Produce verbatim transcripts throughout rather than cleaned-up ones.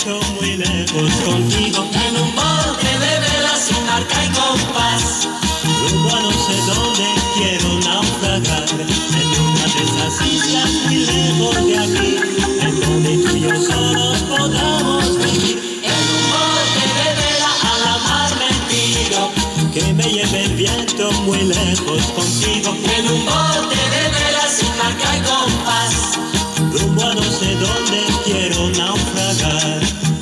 viento muy lejos contigo. En un bote de vela sin marca y compás, Rumbo a no sé dónde quiero naufragar, en una de esas islas muy lejos de aquí, en donde tú y yo solos podamos vivir. en un bote de vela a la mar me tiro. Que me lleve el viento muy lejos contigo. En un bote de vela sin marca y compás, Rumbo a no sé dónde quiero naufragar.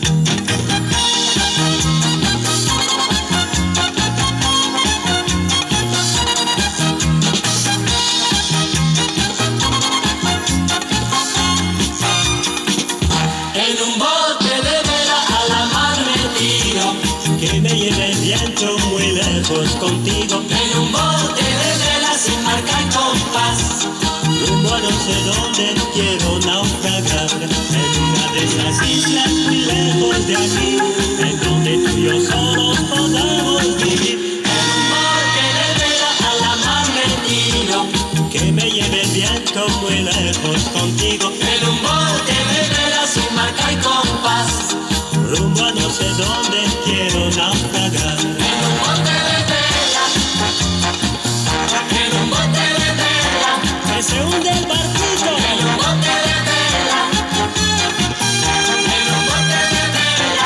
en un bote de vela a la mar me tiro. Que me lleve el viento muy lejos contigo. En un bote de vela sin marca y compás, Rumbo a no sé dónde quiero naufragar, en una de esas islas muy lejos de aquí, en donde tú y yo solos podamos vivir. en un bote de vela a la mar me tiro. Que me lleve el viento muy lejos contigo. En un bote de vela sin marca y compás, Rumbo a no sé dónde quiero naufragar. en un bote de vela, en un bote de vela, Que se hunde el barquito. en un bote de vela, en un bote de vela,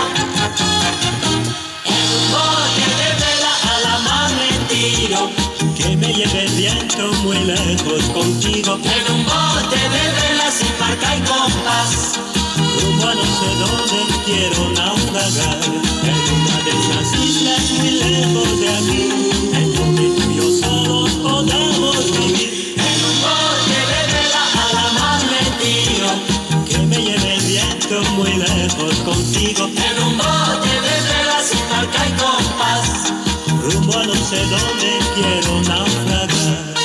en un bote de vela a la mar me tiro. Que me lleve el viento muy lejos contigo. En un bote de vela sin marca y compás, Rumbo a no sé dónde quiero naufragar, en una de esas islas muy lejos de aquí, en donde tú y yo solos podamos vivir. en un bote de vela a la mar me tiro. Que me lleve el viento muy lejos contigo. En un bote de vela sin marca y compás, Rumbo a no sé dónde quiero naufragar.